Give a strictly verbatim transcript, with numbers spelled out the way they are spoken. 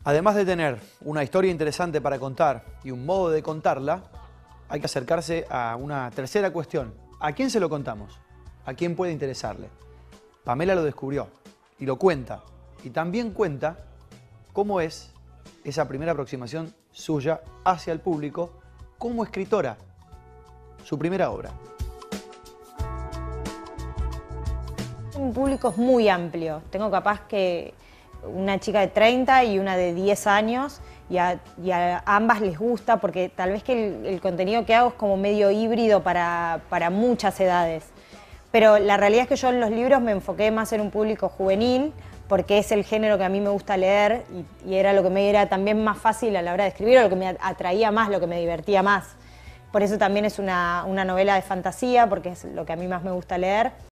Además de tener una historia interesante para contar y un modo de contarla, hay que acercarse a una tercera cuestión. ¿A quién se lo contamos? ¿A quién puede interesarle? Pamela lo descubrió y lo cuenta. Y también cuenta cómo es esa primera aproximación suya hacia el público como escritora, su primera obra. Un público es muy amplio. Tengo capaz que una chica de treinta y una de diez años y a, y a ambas les gusta porque tal vez que el, el contenido que hago es como medio híbrido para, para muchas edades. Pero la realidad es que yo en los libros me enfoqué más en un público juvenil porque es el género que a mí me gusta leer y, y era lo que me era también más fácil a la hora de escribir, o lo que me atraía más, lo que me divertía más. Por eso también es una, una novela de fantasía, porque es lo que a mí más me gusta leer.